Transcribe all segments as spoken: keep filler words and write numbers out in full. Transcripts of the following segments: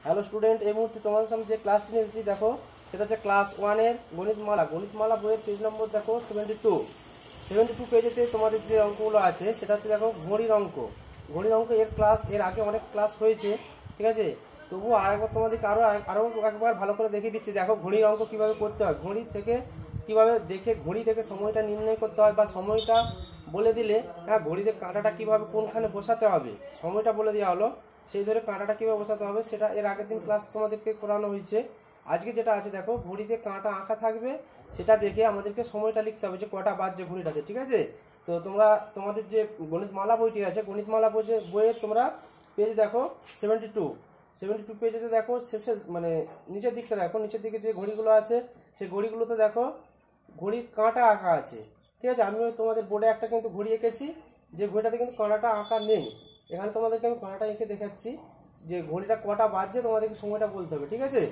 Hello student, এই মুহূর্তে তোমাদের সামনে যে ক্লাসটি নিয়ে এসেছি দেখো, সেটা হচ্ছে ক্লাস ওয়ানের গণিতমালা। গণিতমালা বইয়ের পেজ নম্বর দেখো সেভেন্টি টু সেভেন্টি টু পেজেতে তোমাদের যে অঙ্কগুলো আছে সেটা হচ্ছে দেখো ঘড়ির অঙ্ক। ঘড়ির অঙ্ক এর ক্লাস এর আগে অনেক ক্লাস হয়েছে, ঠিক আছে। তবুও আরেকবার তোমাদেরকে আরও আরও একবার ভালো করে দেখিয়ে দিচ্ছি। দেখো ঘড়ির অঙ্ক কীভাবে করতে হয়, ঘড়ি থেকে কীভাবে দেখে ঘড়ি থেকে সময়টা নির্ণয় করতে হয়, বা সময়টা বলে দিলে হ্যাঁ ঘড়িতে কাঁটাটা কীভাবে কোনখানে বসাতে হবে সময়টা বলে দেওয়া হলো, সেই ধরে কাঁটাটা কীভাবে বসাতে হবে সেটা এর আগের দিন ক্লাস তোমাদেরকে করানো হয়েছে। আজকে যেটা আছে দেখো, ঘড়িতে কাঁটা আঁকা থাকবে, সেটা দেখে আমাদেরকে সময়টা লিখতে হবে যে কটা বাজছে ঘড়িটাতে, ঠিক আছে। তো তোমরা তোমাদের যে গণিতমালা বইটি আছে, গণিতমালা বইয়ে বইয়ে তোমরা পেজ দেখো সেভেন্টি টু সেভেন্টি টু পেজেতে দেখো শেষে মানে নিচের দিকটা দেখো, নিচের দিকে যে ঘড়িগুলো আছে সেই ঘড়িগুলোতে দেখো ঘড়ির কাঁটা আঁকা আছে, ঠিক আছে। আমিও তোমাদের বোর্ডে একটা কিন্তু ঘড়ি এঁকেছি, যে ঘড়িটাতে কিন্তু কাঁটাটা আঁকা নেই। এখানে তোমাদেরকে আমি কাঁটাটা এঁকে দেখাচ্ছি যে ঘড়িটা কটা বাজছে তোমাদেরকে সময়টা বলতে হবে, ঠিক আছে।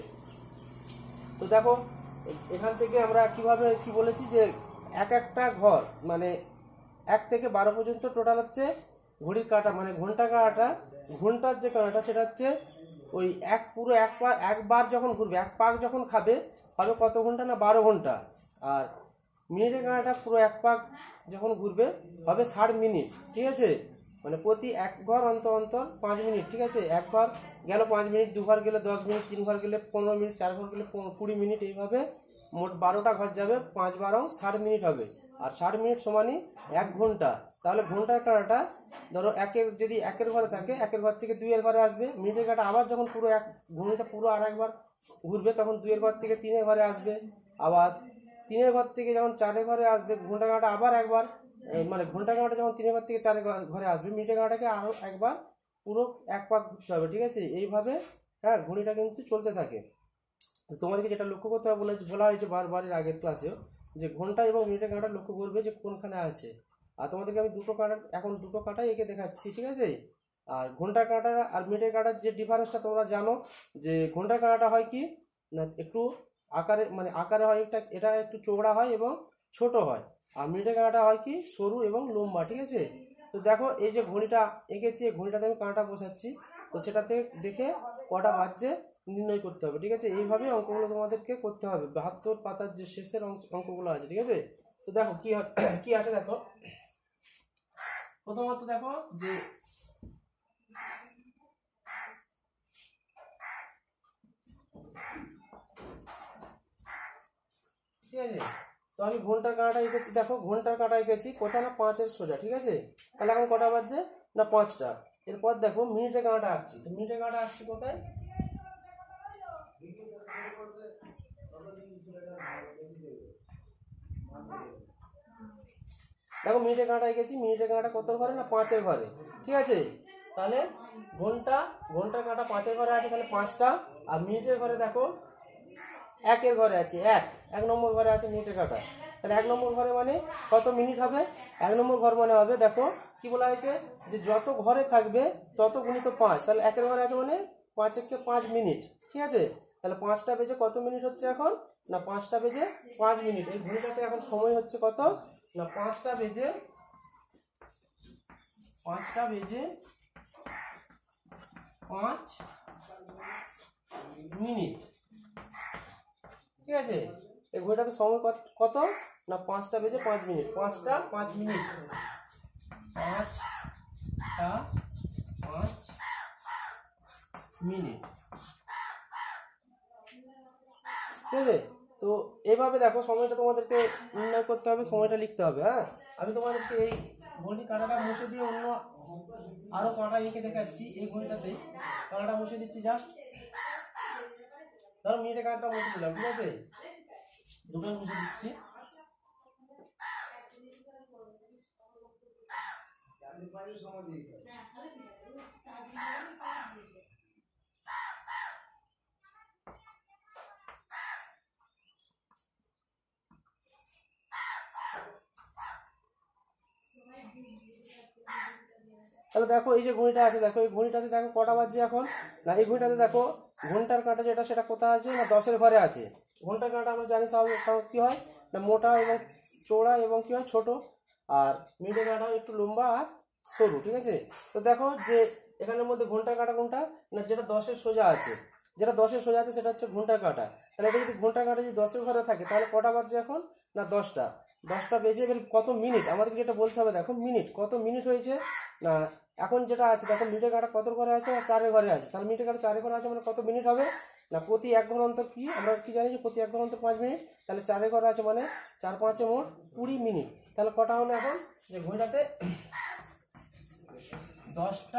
তো দেখো এখান থেকে আমরা কিভাবে কি বলেছি যে এক একটা ঘর মানে এক থেকে বারো পর্যন্ত টোটাল হচ্ছে ঘড়ির কাঁটা, মানে ঘন্টা কাঁটাটা, ঘন্টার যে কাঁটাটা সেটা হচ্ছে ওই এক পুরো এক পা একবার যখন ঘুরবে, এক পাক যখন খাবে হবে কত ঘন্টা না বারো ঘন্টা। আর মিনিটের কাঁটাটা পুরো এক পাক যখন ঘুরবে হবে ষাট মিনিট, ঠিক আছে। মানে প্রতি এক ঘর অন্তর অন্তর পাঁচ মিনিট, ঠিক আছে। এক ঘর গেল পাঁচ মিনিট, দু ঘর গেলে দশ মিনিট, তিন ঘর গেলে পনেরো মিনিট, চার ঘর গেলে কুড়ি মিনিট, এইভাবে মোট বারোটা ঘর যাবে, পাঁচ বারো ষাট মিনিট হবে। আর ষাট মিনিট সমানই এক ঘন্টা। তাহলে ঘন্টার কাঁটাটা ধরো একের যদি একের ঘরে থাকে, একের ঘর থেকে দুইয়ের ঘরে আসবে। মিনিটের কাঁটা আবার যখন পুরো এক ঘড়িটা পুরো আর একবার ঘুরবে তখন দুইয়ের ঘর থেকে তিনের ঘরে আসবে। আবার তিনের ঘর থেকে যখন চারের ঘরে আসবে ঘন্টা কাঁটা আবার একবার, মানে ঘন্টা কাঁটা যখন তিনের ঘর থেকে চারের ঘরে আসবে মিনিটের কাঁটাকে আরও একবার পুরো এক পাক ঘুরতে হবে, ঠিক আছে। এইভাবে হ্যাঁ ঘড়িটা কিন্তু চলতে থাকে। তোমাদেরকে যেটা লক্ষ্য করতে হবে বলে বলা হয়েছে বারবারের আগের ক্লাসেও, যে ঘন্টা এবং মিনিটের কাঁটা লক্ষ্য করবে যে কোনখানে আছে। আর তোমাদেরকে আমি দুটো কাঁটা এখন দুটো কাঁটাই এঁকে দেখাচ্ছি, ঠিক আছে। আর ঘন্টার কাঁটা আর মিনিটের কাঁটার যে ডিফারেন্সটা তোমরা জানো, যে ঘন্টার কাঁটাটা হয় কি না একটু আকারে মানে আকারে হয়, একটা এটা একটু চওড়া হয় এবং ছোট হয়। আর মিনিটের কাঁটাটা হয় কি সরু এবং লম্বা, ঠিক আছে। তো দেখো এই যে ঘড়িটা এঁকেছি, এই ঘড়িটাতে আমি কাঁটা বসাচ্ছি, তো সেটাতে দেখে কটা বাজছে নির্ণয় করতে হবে, ঠিক আছে। এইভাবে অঙ্কগুলো তোমাদেরকে করতে হবে, বাহাত্তর পাতার যে শেষের অঙ্কগুলো আছে, ঠিক আছে। তো দেখো কি কি আছে দেখো, প্রথমত দেখো যে ঠিক আছে। তো আমি ঘন্টার কাঁটা এঁকেছি, দেখো ঘন্টার কাঁটা এঁকেছি কোথাও না পাঁচের সোজা, ঠিক আছে। তাহলে এখন কটা বাজছে না পাঁচটা। এরপর দেখো মিনিটের কাঁটা আঁকছি, তো মিনিটের কাঁটা আঁকছি কোথায়, দেখো মিনিটের কাঁটা এঁকেছি, মিনিটের কাঁটা কত ঘরে না পাঁচের ঘরে, ঠিক আছে। তাহলে ঘন্টা ঘন্টার কাঁটা পাঁচের ঘরে আছে, তাহলে পাঁচটা। আর মিনিটের ঘরে দেখো একের ঘরে আছে, এক এক নম্বর ঘরে আছে মিনিটের কাঁটা। তাহলে এক নম্বর ঘরে মানে কত মিনিট হবে, এক নম্বর ঘর মানে হবে দেখো কি বলা হয়েছে যে যত ঘরে থাকবে তত গুণিত পাঁচ। তাহলে একের ঘরে আছে মানে পাঁচ একে পাঁচ মিনিট, ঠিক আছে। তাহলে পাঁচটা বেজে কত মিনিট হচ্ছে এখন না পাঁচটা বেজে পাঁচ মিনিট। এই ঘড়িটাতে এখন সময় হচ্ছে কত না পাঁচটা বেজে পাঁচটা বেজে পাঁচ মিনিট, ঠিক আছে। এই ঘড়িটাতে সময় কত না পাঁচটা বেজে পাঁচ মিনিট, পাঁচটা পাঁচ মিনিট, পাঁচটা পাঁচ মিনিট, ঠিক আছে। তো এইভাবে দেখো সময়টা তোমাদেরকে নির্ণয় করতে হবে, সময়টা লিখতে হবে। হ্যাঁ আমি তোমাদেরকে এই ঘড়ির কাঁটাটা মুছে দিয়ে অন্য আরো কাঁটা এঁকে দেখাচ্ছি। এই ঘড়িটাতে কাঁটাটা মুছে দিচ্ছি, জাস্ট ধরো মিনিটের কাঁটাটা মুছে দিলাম, ঠিক আছে। দুটো মুছে দিচ্ছি, তাহলে দেখো এই যে ঘড়িটা আছে, দেখো এই ঘড়িটাতে দেখো কটা বাজছে এখন না, এই ঘড়িটাতে দেখো ঘন্টার কাঁটা যেটা সেটা কোথায় আছে না দশের ঘরে আছে। ঘন্টার কাঁটা আমরা জানি স্বাভাবিক কি হয় না মোটা এবং চওড়া এবং কি হয় ছোট, আর মিনিটের কাঁটাও একটু লম্বা আর সরু, ঠিক আছে। তো দেখো যে এখানের মধ্যে ঘন্টার কাঁটা কোনটা না যেটা দশের সোজা আছে, যেটা দশের সোজা আছে সেটা হচ্ছে ঘন্টা কাঁটা। তাহলে এটা যদি ঘন্টা কাঁটা যদি দশের ঘরে থাকে তাহলে কটা বাজছে এখন? না দশটা। দশটা বেজে এবার কত মিনিট আমাদেরকে যেটা বলতে হবে, দেখো মিনিট কত মিনিট হয়েছে না। এখন যেটা আছে দেখো মিনিটের কাঁটা কত ঘরে আছে? চারের ঘরে আছে। তাহলে মিনিটের কাঁটা চারের ঘরে আছে মানে কত মিনিট হবে না প্রতি এক ঘর অন্তর কি আমরা কি জানি যে প্রতি এক ঘর অন্তর পাঁচ মিনিট। তাহলে চারের ঘরে আছে মানে চার পাঁচে মোট কুড়ি মিনিট। তাহলে কটা হলো এখন যে ঘড়িটাতে দশটা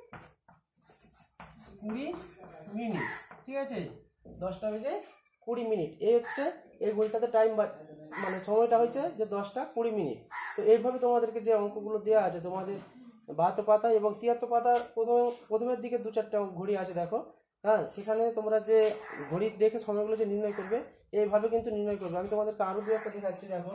কুড়ি মিনিট, ঠিক আছে, দশটা বেজে কুড়ি মিনিট। এই হচ্ছে এই ঘড়িটাতে টাইম মানে সময়টা হয়েছে যে দশটা কুড়ি মিনিট। তো এইভাবে তোমাদেরকে যে অঙ্কগুলো দেওয়া আছে তোমাদের বাহাত্তর পাতা এবং তিয়াত্তর পাতা প্রথমে প্রথমের দিকে দু চারটা ঘড়ি আছে দেখো, হ্যাঁ, সেখানে তোমরা যে ঘড়ি দেখে সময়গুলো যে নির্ণয় করবে এইভাবে কিন্তু নির্ণয় করবে। আমি তোমাদেরকে আরও দু একটা দেখাচ্ছি দেখো।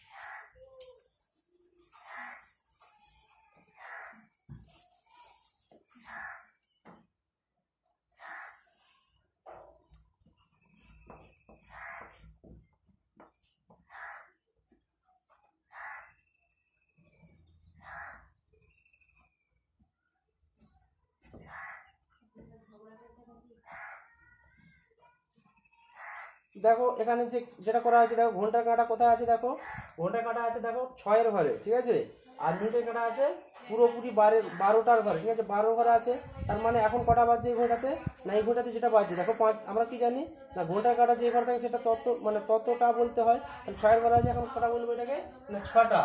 দেখো এখানে যে যেটা করা হয়েছে দেখো ঘন্টার কাঁটা কোথায় আছে, দেখো ঘন্টার কাঁটা আছে দেখো ছয়ের ঘরে, ঠিক আছে, আর মিনিটের কাঁটা আছে পুরোপুরি বারের বারোটার ঘরে, ঠিক আছে, বারো ঘরে আছে। তার মানে এখন কটা বাজছে এই ঘন্টাতে না এই ঘন্টাতে যেটা বাজছে দেখো পাঁচ। আমরা কি জানি না ঘন্টার কাঁটা যে ঘর থাকে সেটা তত মানে ততটা বলতে হয়। ছয়ের ঘরে আছে এখন কটা বলবো এটাকে না ছটা।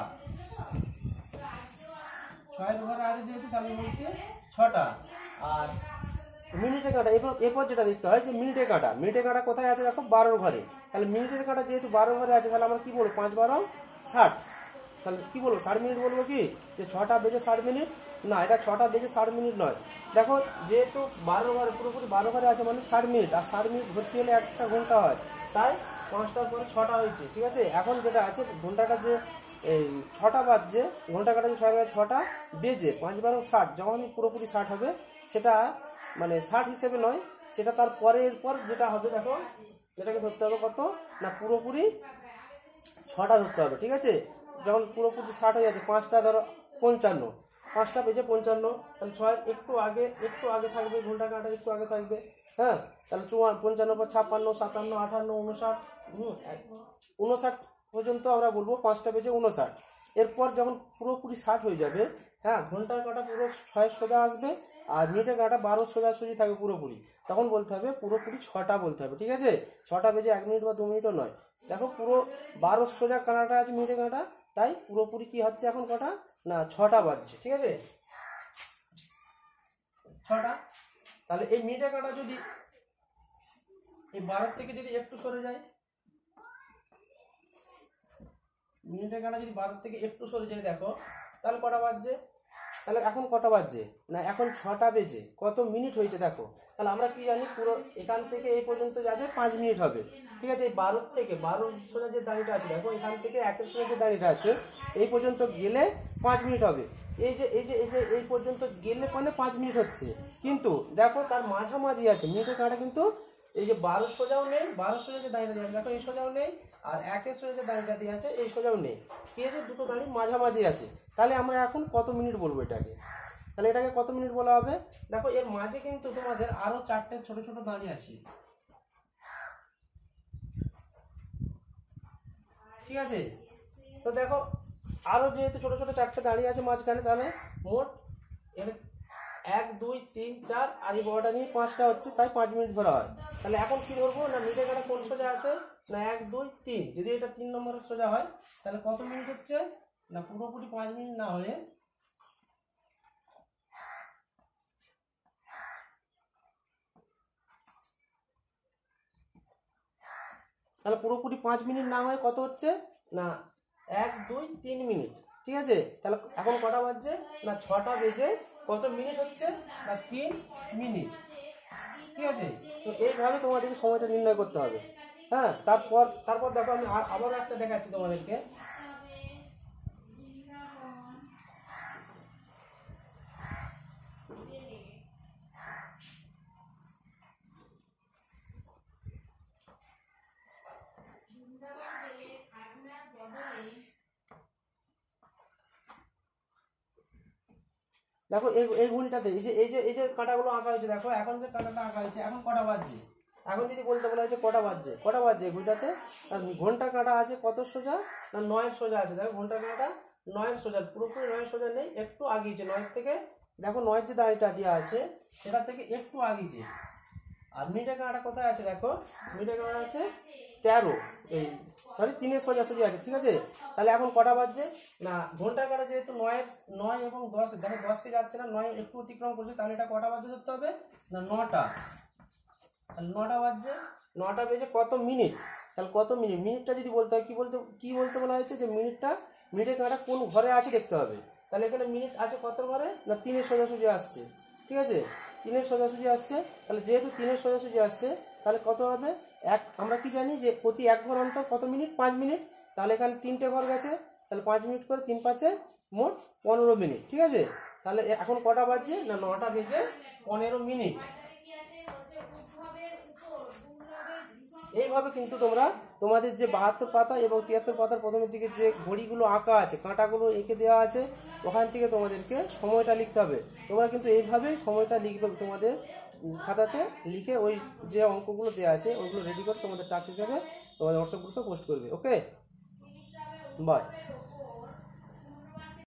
ছয়ের ঘরে আছে যেহেতু তাহলে বলছে ছটা। আর মিনিটের কাঁটা এরপর এরপর যেটা দেখতে হয় যে মিনিটের কাঁটা মিনিটের কাঁটা কোথায় আছে দেখো বারোর ঘরে। তাহলে মিনিটের কাঁটা যেহেতু বারো ঘরে আছে তাহলে আমরা কি বলবো পাঁচ বারো ষাট। তাহলে কি বলবো ষাট মিনিট বলবো কি যে ছটা বেজে ষাট মিনিট না, এটা ছটা বেজে ষাট মিনিট নয়। দেখো যেহেতু বারো ঘরে পুরোপুরি বারো ঘরে আছে মানে ষাট মিনিট, আর ষাট মিনিট ভর্তি হলে একটা ঘন্টা হয়, তাই পাঁচটার পরে ছটা হয়েছে, ঠিক আছে। এখন যেটা আছে ঘন্টাটা যে এই ছটা বাজছে ঘন্টা কাটা যে ছয় বাজে ছটা বেজে পাঁচ বারো ষাট, যখন পুরোপুরি ষাট হবে সেটা মানে ষাট হিসেবে নয়, সেটা তার পরের পর যেটা হবে দেখো যেটাকে ধরতে হবে কত না পুরোপুরি ছটা ধরতে হবে, ঠিক আছে। যখন পুরোপুরি ষাট হয়ে যাচ্ছে পাঁচটা ধরো পঞ্চান্ন, পাঁচটা বেজে পঞ্চান্ন, তাহলে ছয় একটু আগে একটু আগে থাকবে ঘন্টা কাঁটা একটু আগে থাকবে, হ্যাঁ। তাহলে চুয়ান্ন পঞ্চান্ন পর ছাপ্পান্ন সাতান্ন আটান্ন উনষাট হুম উনষাট পর্যন্ত আমরা বলবো পাঁচটা বেজে উনষাট। এরপর যখন পুরোপুরি ষাট হয়ে যাবে, হ্যাঁ, ঘন্টার কাঁটা পুরো ছয়ের সোজা আসবে আর মিনিটের কাঁটা বারো সোজাসুজি থাকবে পুরোপুরি, তখন বলতে হবে পুরোপুরি ছটা বলতে হবে, ঠিক আছে। ছটা বেজে এক মিনিট বা দু মিনিটও নয়। দেখো পুরো বারো সোজা কাঁটাটা আছে মিনিটের কাঁটা, তাই পুরোপুরি কি হচ্ছে এখন কটা না ছটা বাজছে, ঠিক আছে, ছটা। তাহলে এই মিনিটের কাঁটা যদি এই বারো থেকে যদি একটু সরে যায়, মিনিটের কাঁটা যদি বারো থেকে একটু সরে যায় দেখো তাহলে কটা বাজছে, তাহলে এখন কটা বাজছে না এখন ছটা বেজে কত মিনিট হয়েছে দেখো। তাহলে আমরা কি জানি পুরো এখান থেকে এই পর্যন্ত যাবে পাঁচ মিনিট হবে, ঠিক আছে। এই বারো থেকে বারো সোজা যে দাঁড়িটা আছে দেখো এখান থেকে একের সোজা যে দাঁড়িটা আছে এই পর্যন্ত গেলে পাঁচ মিনিট হবে। এই যে এই যে এই যে এই পর্যন্ত গেলে মানে পাঁচ মিনিট হচ্ছে, কিন্তু দেখো তার মাঝামাঝি আছে মিনিটের কাঁটা, কিন্তু এই যে বারো সোজাও নেই, বারো সোজা যে দাঁড়িটা দিয়ে আছে দেখো এই সোজাও নেই, আর একের সোজা যে দাঁড়িটা দিয়ে আছে এই সোজাও নেই, কি আছে দুটো দাঁড়ি মাঝামাঝি আছে। তাহলে আমরা এখন কত মিনিট বলবো এটাকে, তাহলে এটাকে কত মিনিট বলা হবে দেখো এর মাঝে কিন্তু তোমাদের আরো চারটে ছোট ছোট দাঁড়ি আছে, ঠিক আছে। তো দেখো আরো যেহেতু ছোট ছোট চারটে দাঁড়িয়ে আছে মাঝখানে, তাহলে মোট এর এক দুই তিন চার আর এই বড়টা নিয়ে পাঁচটা হচ্ছে, তাই পাঁচ মিনিট ধরা হয়। তাহলে এখন কি ধরবো না মিনিটের কাঁটা কোন সোজা আছে না এক দুই তিন, যদি এটা তিন নম্বরের সোজা হয় তাহলে কত মিনিট হচ্ছে না পুরোপুরি পাঁচ মিনিট না হয়ে তাহলে পুরোপুরি পাঁচ মিনিট না হয়ে কত হচ্ছে না এক দুই তিন মিনিট, ঠিক আছে। তাহলে এখন কটা বাজছে না ছটা বেজে কত মিনিট হচ্ছে না তিন মিনিট, ঠিক আছে। তো এইভাবে তোমাদেরকে সময়টা নির্ণয় করতে হবে, হ্যাঁ। তারপর তারপর দেখো আমি আবারও একটা দেখাচ্ছি তোমাদেরকে। দেখো এই এই ঘড়িটাতে এই যে এই যে এই যে কাঁটাগুলো আঁকা হয়েছে, দেখো এখন যে কাঁটাটা আঁকা হয়েছে এখন কটা বাজছে, এখন যদি বলতে বলা হয়েছে কটা বাজছে, কটা বাজছে ঘড়িটাতে ঘন্টা কাঁটা আছে কত সোজা না নয়ের সোজা আছে। দেখো ঘন্টা কাঁটা নয়ের সোজা, পুরোপুরি নয়ের সোজা নেই, একটু আগিয়েছে নয়ের থেকে। দেখো নয়ের যে দাঁড়িটা দেওয়া আছে সেটা থেকে একটু আগিয়েছে। আর মিনিটের কাঁটা কোথায় আছে, দেখো মিনিটের কাঁটা আছে তেরো, এই সরি তিনের সোজাসুজি আছে, ঠিক আছে। তাহলে এখন কটা বাজছে না ঘন্টার কাঁটা যেহেতু নয়ের নয় এবং দশ, দেখো দশকে যাচ্ছে না, নয় একটু অতিক্রম করছে, তাহলে এটা কটা বাজছে ধরতে হবে না নটা। তাহলে নটা বাজছে, নটা বেজে কত মিনিট, তাহলে কত মিনিট, মিনিটটা যদি বলতে হয় কি বলতে কি বলতে বলা হয়েছে যে মিনিটটা মিনিটের কাঁটা কোন ঘরে আছে দেখতে হবে। তাহলে এখানে মিনিট আছে কত ঘরে না তিনের সোজাসুজি আসছে, ঠিক আছে, তিনের সোজাসুজি আসছে। তাহলে যেহেতু তিনের সোজাসুজি আসছে তাহলে কত হবে এক, আমরা কি জানি যে প্রতি এক ঘর অন্তর কত মিনিট, পাঁচ মিনিট। তাহলে এখানে তিনটে ঘর গেছে, তাহলে পাঁচ মিনিট করে তিন পাঁচে মোট পনেরো মিনিট, ঠিক আছে। তাহলে এখন কটা বাজছে না নটা বেজে পনেরো মিনিট। এইভাবে কিন্তু তোমরা তোমাদের যে বাহাত্তর পাতা এবং তিয়াত্তর পাতার প্রথমের দিকে যে ঘড়িগুলো আঁকা আছে কাঁটাগুলো এঁকে দেওয়া আছে ওখান থেকে তোমাদেরকে সময়টা লিখতে হবে। তোমরা কিন্তু এইভাবেই সময়টা লিখবে তোমাদের খাতাতে, লিখে ওই যে অঙ্কগুলো দেওয়া আছে ওইগুলো রেডি করে তোমাদের টাস্ক হিসেবে তোমাদের হোয়াটসঅ্যাপ গ্রুপে পোস্ট করবে। Okay, by.